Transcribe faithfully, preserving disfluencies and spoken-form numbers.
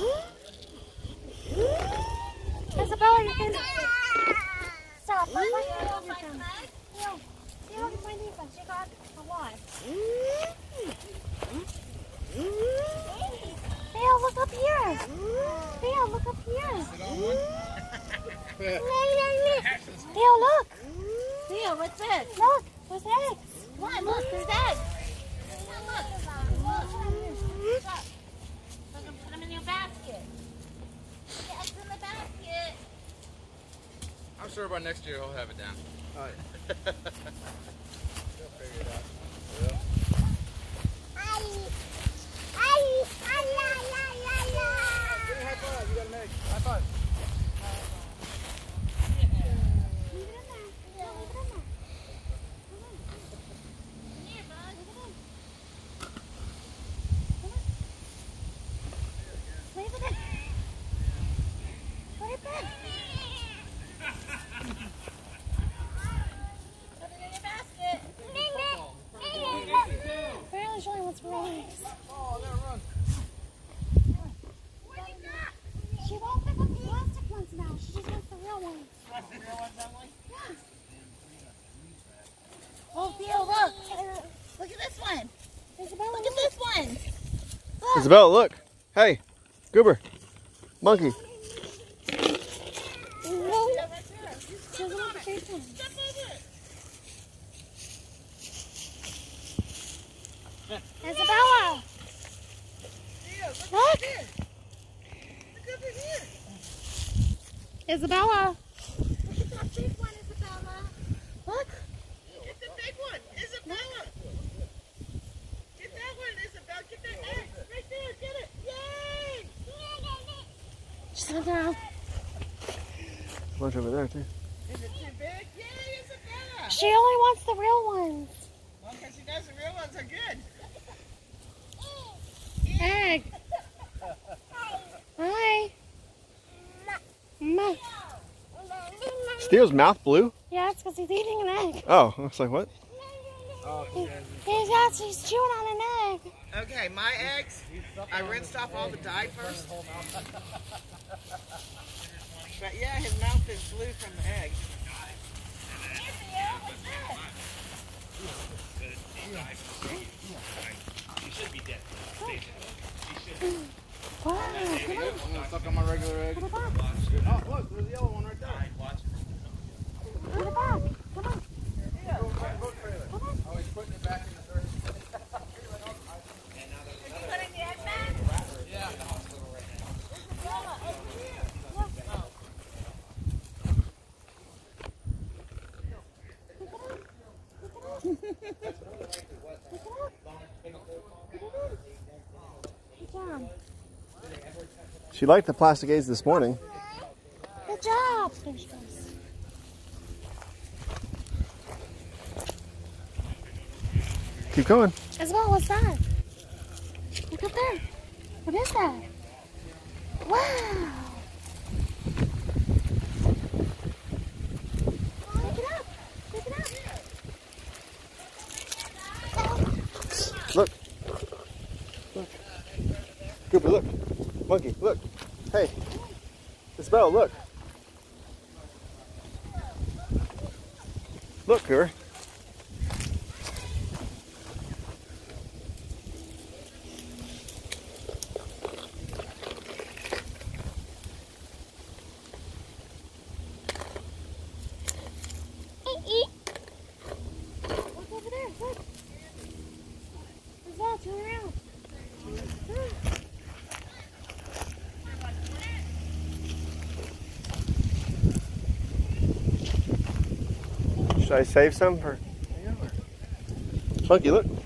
Isabella, you can stop. Look like you're over them. Theo, Theo, look at my defense. You got a lot. Theo, look up here. Theo, look up here. Theo, look. Theo, what's this? Look, there's eggs. What? Look, there's eggs. Look. Look. Put them in your basket. Put the eggs in the basket. I'm sure by next year he'll have it down. All right. He'll figure it out. Yeah. Give me a high five. You got an egg. High five. Oh, there, run. She won't pick up the plastic ones now. She just wants the real ones. The real ones only? Yes. Oh, Theo, look. Look at this one. Isabella, Look at this one. Look. Isabella, look. Hey, Goober. Monkey. Isabella! Theo, look Look! over here. Look over here. Isabella! Look at that big one, Isabella. Look! Get the big one, Isabella. Get that one, Isabella. Get that egg. Right there. Get it. Yay! She's on down. Bunch over there, too. Is it too big? Yay, Isabella. She only wants the real ones. Well, because she knows the real ones are good. Egg. Hi. Ma. Steel's mouth blue? Yeah, it's because he's eating an egg. Oh, I was like, what? He, he's, got, he's chewing on an egg. Okay, my eggs, I rinsed off all the dye first. But yeah, his mouth is blue from the egg. Wow, come on. I'm gonna suck on my regular egg. Put it back. Oh, look, there's a yellow one right there. Put it back. Come on. Oh, he's putting it back in the dirt. Putting the egg back? Yeah. Good job. She liked the plastic eggs this morning. Good job. There she goes. Keep going. Isabel, what's that? Look up there. What is that? Wow. Pick it up. Pick it up. Look. Look. Cooper, look. Monkey, look. Hey. Isabel, look. Look, Cooper. Look over there. Look. Isabel, turn around. Should I save some for? Monkey, look.